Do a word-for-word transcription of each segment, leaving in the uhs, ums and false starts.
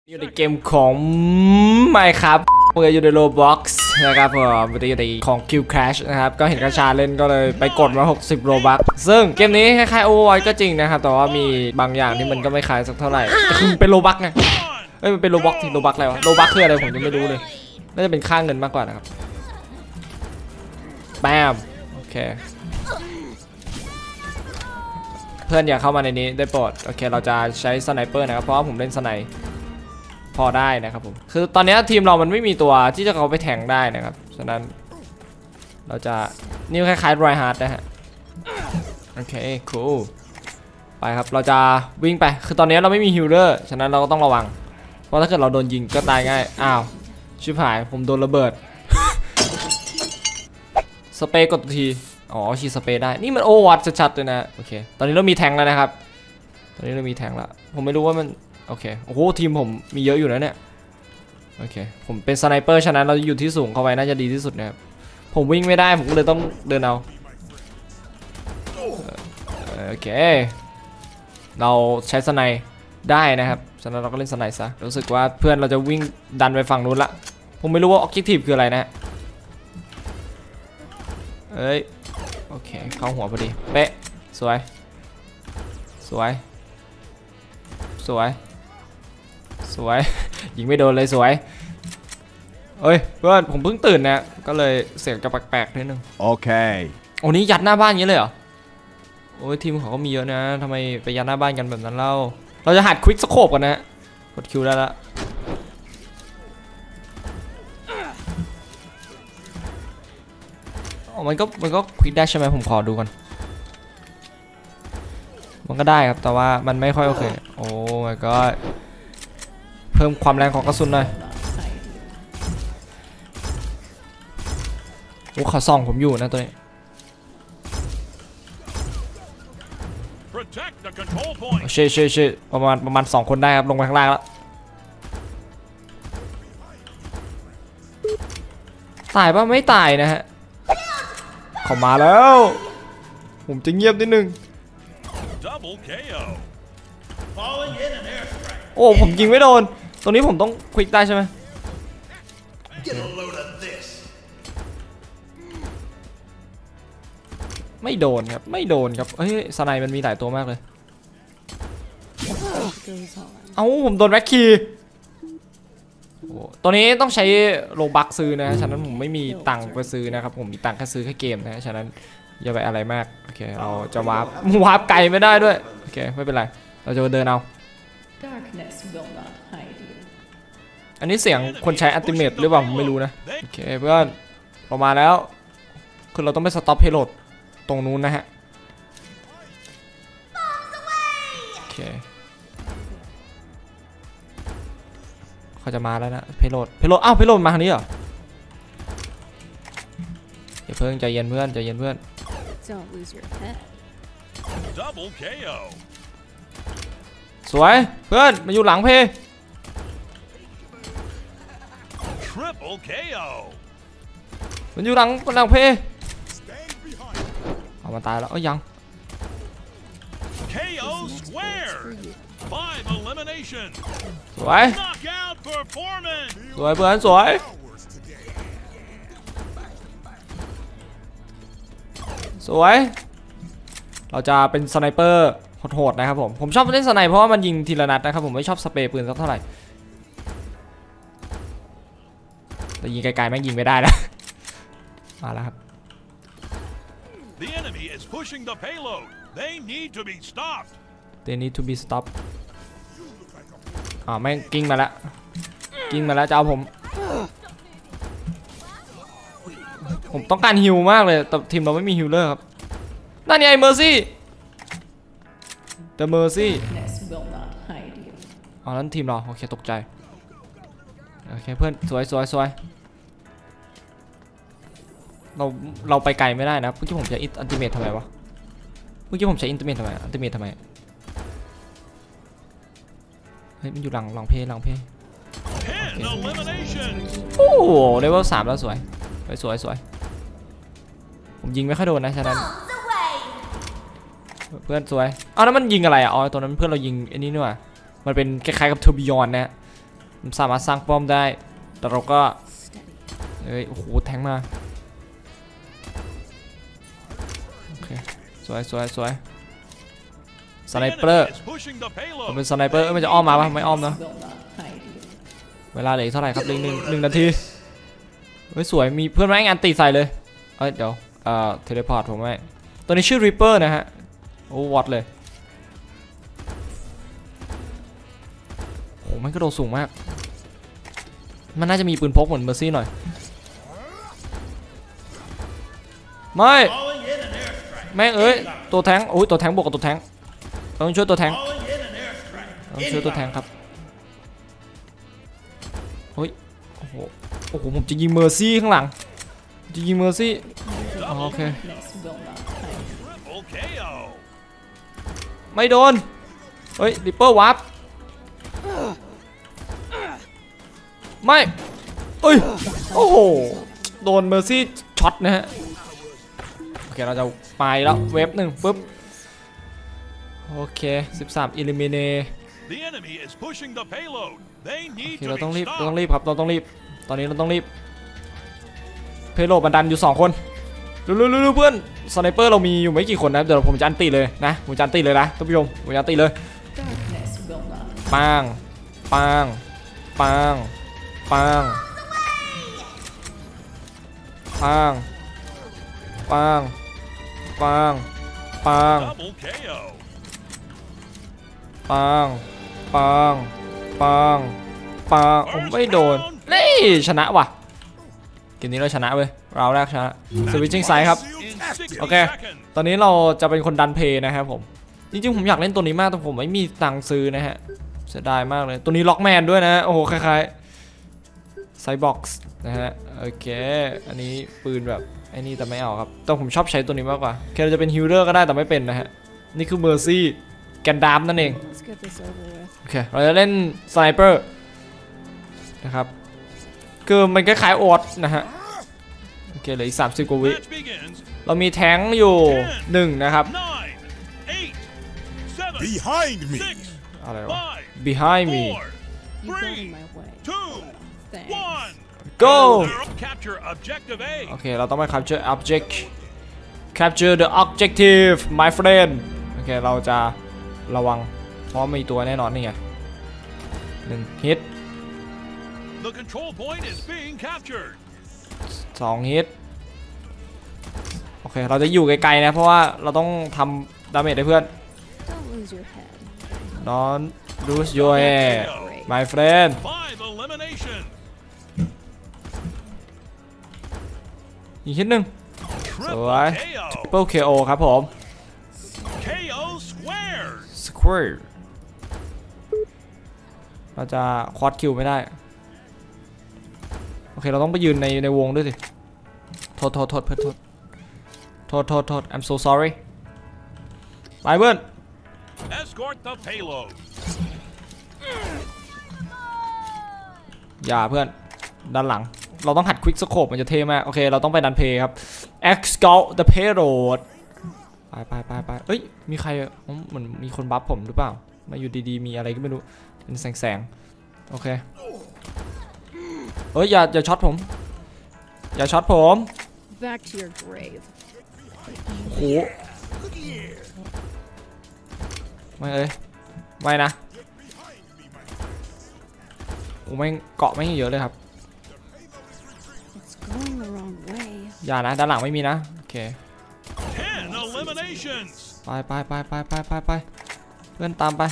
อยู่ในเกมของ Minecraft เมื่ออยู่ใน Roblox นะครับผมปกติของ Kill Crash นะครับก็เห็นกระชาเล่นก็เลยไปกดมาหกสิบ Robux ซึ่งเกมนี้คล้ายๆ Overwatch ก็จริงนะครับแต่ว่ามีบางอย่างที่มันก็ไม่คล้ายสักเท่าไหร่คือมันเป็น Robux ไงเอ้ยมันเป็น Robux ที่ Robux อะไรวะ Robux คืออะไรผมยังไม่รู้เลยน่าจะเป็นค่าเงินมากกว่านะครับแบมโอเคเพื่อนอย่าเข้ามาในนี้ได้โปรดโอเคเราจะใช้สไนเปอร์นะครับเพราะว่าผมเล่นสไนพอได้นะครับผมคือตอนนี้ทีมเรามันไม่มีตัวที่จะเอาไปแทงได้นะครับฉะนั้นเราจะนี่คล้ายๆไรฮาร์ดนะฮะโอเคคูลไปครับเราจะวิ่งไปคือตอนนี้เราไม่มีฮิลเลอร์ฉะนั้นเราก็ต้องระวังเพราะถ้าเกิดเราโดนยิงก็ตายง่ายอ้าวชิบหายผมโดนระเบิดสเปรย์กดทีอ๋อฉีดสเปรย์ได้นี่มันโอวัตชัดๆเลยนะโอเคตอนนี้เรามีแทงแล้วนะครับตอนนี้เรามีแทงแล้วผมไม่รู้ว่ามันโอเคโอ้โหทีมผมมีเยอะอยู่นะเนี่ยโอเคผมเป็นสไนเปอร์ฉะนั้นเราอยู่ที่สูงเข้าไปน่าจะดีที่สุดนะครับผมวิ่งไม่ได้ผมก็เลยต้องเดินเอาโอเคเราใช้สไนได้นะครับฉะนั้นเราก็เล่นสไนซะรู้สึกว่าเพื่อนเราจะวิ่งดันไปฝั่งนู้นละผมไม่รู้ว่าออบเจกทีฟคืออะไรนะเอ้ยโอเคเข้าหัวพอดีเป๊ะสวยสวยสวยสวยยิงไม่โดนเลยสวยเอ้ยเพื่อนผมเพิ่งตื่นนะก็เลยเสียงจะแปลกๆนิดนึงโอเคโอ้นี้ยัดหน้าบ้านอย่างนี้เลยเหรอโอ้ยทีมเขาก็มีเยอะนะทำไมไปยัดหน้าบ้านกันแบบนั้นเล่าเราจะหัดควิกสโคปกันนะกดคิวได้ละมันก็มันก็ควิกได้ใช่ไหมผมขอดูก่อนมันก็ได้ครับแต่ว่ามันไม่ค่อยโอเคโอ้ my god เพิ่มความแรงของกระสุนหน่อยโอ้เขาส่องผมอยู่นะตัวนี้เช่เช่เช่ประมาณประมาณสองคนได้ครับลงไปข้างล่างแล้วตายป่ะไม่ตายนะฮะเข้ามาแล้วผมจะเงียบนิดนึงโอ้ผมยิงไม่โดนตรงนี้ผมต้องควิกได้ใช่ไหมไม่โดนครับไม่โดนครับเฮ้ยสไนมันมีหลายตัวมากเลยเอ้าผมโดนแบ็คคีตัวนี้ต้องใช้โลบักซื้อนะฉะนั้นผมไม่มีตังค์ไปซื้อนะครับผมมีตังค์แค่ซื้อแค่เกมนะฉะนั้นอย่าไปอะไรมากโอเคเราจะวาร์ปวาร์ปไกลไม่ได้ด้วยโอเคไม่เป็นไรเราจะเดินเอาอันนี้เสียงคนใช้อัลติเมทหรือเปล่าผมไม่รู้นะโอเคเพื่อนออกมาแล้วคือเราต้องไปสต็อปเพโลดตรงนู้นนะฮะโอเคเขาจะมาแล้วนะเพโลดเพโลดอ้าวเพโลดมาทางนี้เหรออย่าเพิ่งใจเย็นเพื่อนใจเย็นเพื่อนสวยเพื่อนมาอยู่หลังเพมันอยู่หลังหลังเพเอามาตายแล้วเอ้ยยังสวยสวยเพื่อนสวยสวยเราจะเป็นสไนเปอร์โหดๆนะครับผมผมชอบเล่นสไนเพราะว่ามันยิงทีละนัดนะครับผมไม่ชอบสเปรย์ปืนสักเท่าไหร่แต่ยิงไกลๆแม่งยิงไม่ได้นะมาแล้วครับThey need to be stopped. They need to be stopped. อ่าแม่งกิ้งมาแล้วกิ้งมาแล้วจะเอาผมผมต้องการฮิลมากเลยแต่ทีมเราไม่มีฮิลเลอร์ครับนั่นไงเมอร์ซี่เดอะเมอร์ซี่อ๋อนั่นทีมเราโอเคตกใจโอเคเพื่อนสวยสวยสวยเราเราไปไกลไม่ได้นะเมื่อกี้ผมใช้อัลติเมททำไมวะเมื่อกี้ผมใช้อัลติเมททำไมอัลติเมททำไมเฮ้ยมันอยู่หลังหลังเพหลังเพโอ้โหเลเวลสามแล้วสวยสวยสวยผมยิงไม่ค่อยโดนนะฉะนั้นเพื่อนสวยอ้าวแล้วมันยิงอะไรอ่ะอ๋อตอนนั้นเพื่อนเรายิงไอ้นี่นี่ว่ะมันเป็นคล้ายๆกับเทอร์บิยอนนะมันสามารถสร้างป้อมได้แต่เราก็เอ้ยโอ้โหแทงมาโอเคสวยสวยสวยสไนเปอร์ผมเป็นสไนเปอร์มันจะอ้อมมาปะไม่อ้อมเนาะเวลาเหลือเท่าไหร่ครับหนึ่งหนึ่งหนึ่งนาทีเฮ้ยสวยมีเพื่อนแม่งอันตีใส่เลยเอ้ยเดี๋ยวเอ่อเทเลพอร์ตผมไม่ตัวนี้ชื่อริปเปอร์นะฮะโอ้วัดเลยโอ้มันกระโดดสูงมากมันน่าจะมีปืนพกเหมือนเมอร์ซี่หน่อยไม่แม่งเอ้ยตัวแทงโอ้ยตัวแทงบวกกับตัวแทงต้องช่วยตัวแทงต้องช่วยตัวแทงครับเฮ้ยโอ้โหโอ้โหผมจะยิงเมอร์ซี่ข้างหลังจะยิงเมอร์ซี่โอเคไม่โดนเฮ้ยริปเปอร์วาร์ปไม่เอ้ยโอ้โหโดนเมอร์ซี่ช็อตนะฮะโอเคเราจะไปแล้วเวฟหนึ่งปุ๊บโอเคสิบสามอิลิมิเนโอเคเราต้องรีบเราต้องรีบครับเราต้องรีบตอนนี้เราต้องรีบเพโลบันดันอยู่สองคนเร็วๆๆเพื่อนสไนเปอร์เรามีอยู่ไม่กี่คนนะเดี๋ยวผมจะอันตีเลยนะผมจะอันตีเลยนะท่านผู้ชมผมจะอันตีเลยปังปังปังปังปังปังปังปังปังปังปังปังผมไม่โดนนี่ชนะว่ะเกมนี้เราชนะเว้ยเราแรกชนะสวิตชิ่งไซด์ครับโอเคตอนนี้เราจะเป็นคนดันเพย์นะครับผมจริงๆผมอยากเล่นตัวนี้มากแต่ผมไม่มีตังค์ซื้อนะฮะเสียดายมากเลยตัวนี้ล็อกแมนด้วยนะโอ้โหคล้ายๆไซบ็อกซ์นะฮะโอเคอันนี้ปืนแบบไอ้นี่แต่ไม่เอาครับแต่ผมชอบใช้ตัวนี้มากกว่าแค่เราจะเป็นฮิลเลอร์ก็ได้แต่ไม่เป็นนะฮะนี่คือเมอร์ซี่แกนดามนั่นเองโอเคเราจะเล่นสไนเปอร์นะครับคือมันคล้ายๆโอ๊ตนะฮะโอเคเหลืออีกสามสิบกว่าวิเรามีแทงอยู่หนึ่งนะครับ Behind me อะไรวะ behind me go โอเคเราต้องไป capture object capture the objective my friend โอเคเราจะระวังเพราะมีตัวแน่นอนนี่ไงหนึ่งฮิตสองฮิตโอเคเราจะอยู่ไกลๆนะเพราะว่าเราต้องทำดาเมจให้เพื่อน Don't lose your head my friend อีกฮิตหนึ่งสวย Triple เค โอ ครับผม Square เราจะควอดคิวไม่ได้โอเคเราต้องไปยืนในในวงด้วยสิโทษโทษโทษเพื่อนโทษโทษโทษโทษ I'm so sorry ไปเพื่อนอย่าเพื่อนด้านหลังเราต้องหัดควิกสโคปมันจะเท่มากโอเคเราต้องไปดันเพย์ครับ Escort the payload ไปไปไปไปเอ้ยมีใครเหมือนมีคนบัฟผมหรือเปล่ามาอยู่ดีๆมีอะไรก็ไม่รู้เป็นแสงๆโอเคเฮ้ยอย่าอย่าช็อตผมอย่าช็อตผมโอ้โหไม่เลยไม่นะโอ้ไม่เกาะไม่เยอะเลยครับอย่านะด้านหลังไม่มีนะโอเคไปไปไปไปไปไปไปเพื่อนตามไป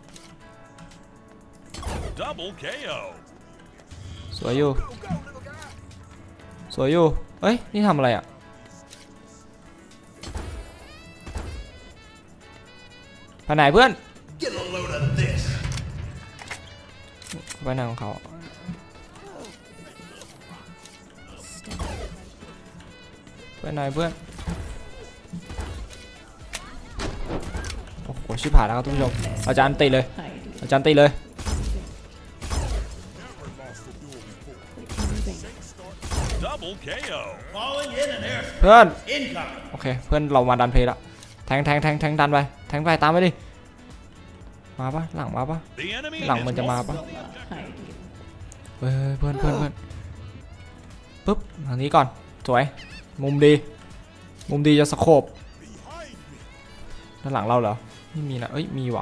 สวยอยู่สวยอยู่เอ้ยนี่ทำอะไรอ่ะไปไหนเพื่อนไปไหนของเขาไปไหนเพื่อนโอ้โหชิบหายแล้วครับทุกผู้ชมอาจารย์ตีเลยอาจารย์ตีเลยเพื่อนโอเคเพื่อนเรามาดันเพลย์ละแทงแทงแทงแทงดันไปแทงไปตามไปดิมาปะหลังมาปะหลังมันจะมาปะเฮ้ยเพื่อนเพื่อนเพื่อนปุ๊บทางนี้ก่อนสวยมุมดีมุมดีจะสโคปด้านหลังเราเหรอไม่มีนะเอ้ยมีว่ะ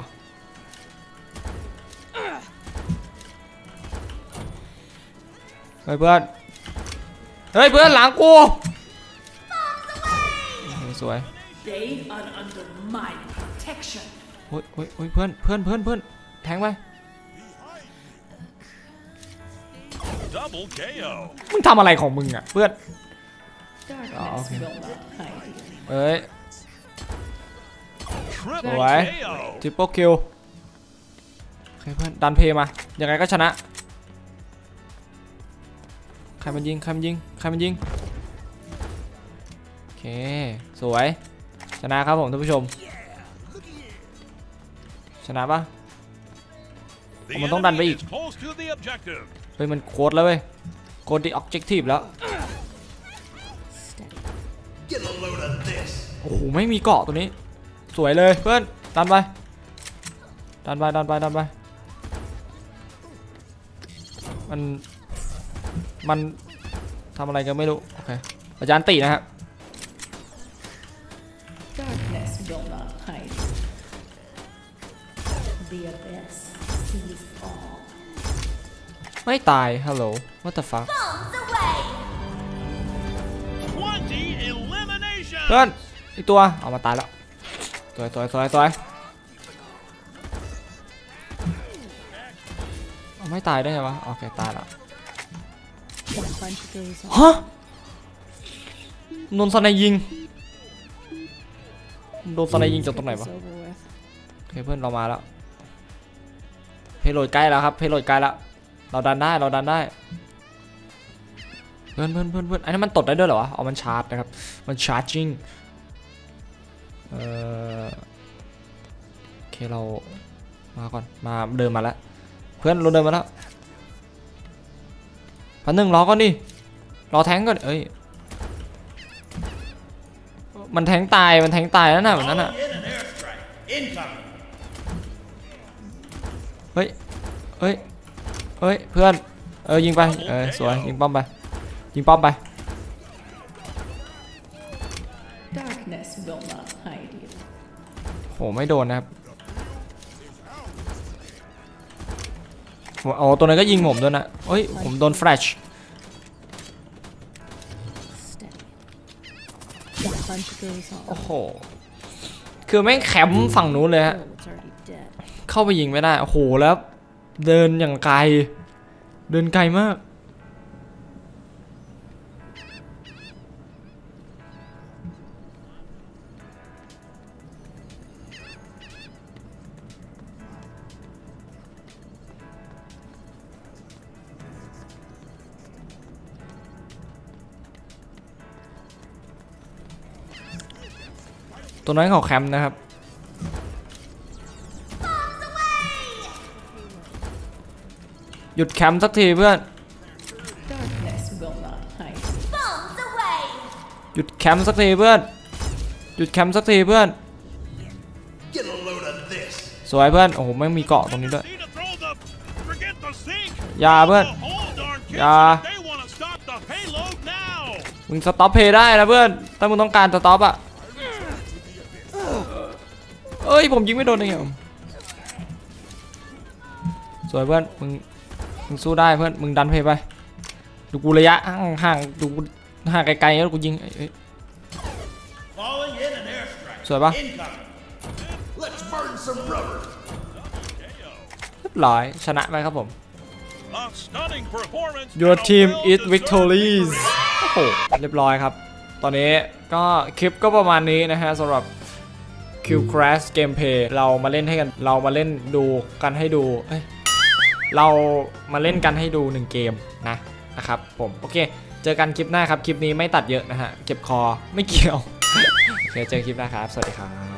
เฮ้ยเพื่อนเฮ้ยเพื่อนหลังกูสวยเฮ้ยเฮ้ยเฮ้ยเพื่อนเพื่อนเพื่อนเพื่อนแทงไปมึงทำอะไรของมึงอ่ะเพื่อนอ๋อโอเคเอ้ยสวยทริปเปิลคิวโอเคเพื่อนดันเพย์มายังไงก็ชนะใครมันยิงใครมันยิงใครมันยิงโอเคสวยชนะครับผมท่านผู้ชมชนะปะมันต้องดันไปอีกเฮ้ยมันโคตรแล้วเว้ยโคตรที่ออบเจกตีฟแล้วโอ้โหไม่มีเกาะตัวนี้สวยเลยเพื่อนดันไปดันไปดันไปดันไปมันมันทำอะไรกันไม่รู้โอเคอาจารย์ตีนะครับไม่ตายฮัลโหล what the fuck เพื่อนอีกตัวเอามาตายแล้วสวยสวยสวยสวยเอาไม่ตายได้ไงวะโอเคตายแล้วฮะโดนสไนยิงโดนสไนยิงจากตรงไหนวะโอเคเพื่อนเรามาแล้วเพโลดใกล้แล้วครับเพโลดใกล้แล้วเราดันได้เราดันได้เพื่อนเพื่อนเพื่อนเพื่อนอันนี้มันตดได้ด้วยเหรอวะเอามันชาร์จนะครับมันชาร์จจริงเออโอเคเรามาก่อนมาเดินมาแล้วเพื่อนเราเดินมาแล้วพันหนึ่งรอก่อนดิรอแทงก่อนเอ้ยมันแทงตายมันแทงตายแล้วนะแบบนั้นอ่ะเฮ้ยเฮ้ยเฮ้ยเพื่อนเออยิงไปเออสวยยิงป้อมไปยิงป้อมไปโหไม่โดนนะครับอ๋อตัวนั้นก็ยิงผมด้วยนะเฮ้ยผมโดนแฟลชโอ้โหคือแม่งแคมป์ฝั่งนู้นเลยฮะเข้าไปยิงไม่ได้โอ้โหแล้วเดินอย่างไกลเดินไกลมากตัวนั้นเขาแคมป์นะครับหยุดแคมป์สักทีเพื่อนหยุดแคมป์สักทีเพื่อนหยุดแคมป์สักทีเพื่อนสวยเพื่อนโอ้โหไม่มีเกาะตรงนี้ด้วยอย่าเพื่อนอย่ามึงสต็อปเพย์ได้นะเพื่อนถ้ามึงต้องการสต็อปอะเอ้ยผมยิงไม่โดนเลยอ่ะสวยเพื่อนมึงมึงสู้ได้เพื่อนมึงดันเพย์ไปดูกูระยะห่างๆดูห่างไกลๆแล้วกูยิงสวยปะเรียบร้อยชนะไปครับผม Your team is victorious โอ้โหเรียบร้อยครับตอนนี้ก็คลิปก็ประมาณนี้นะฮะสำหรับคิวคราชเกมเพย์เรามาเล่นให้กันเรามาเล่นดูกันให้ดูเอ้ยเรามาเล่นกันให้ดูหนึ่งเกมนะนะครับผมโอเคเจอกันคลิปหน้าครับคลิปนี้ไม่ตัดเยอะนะฮะเก็บคอไม่เกี่ยวโอเคเจอคลิปหน้าครับสวัสดีครับ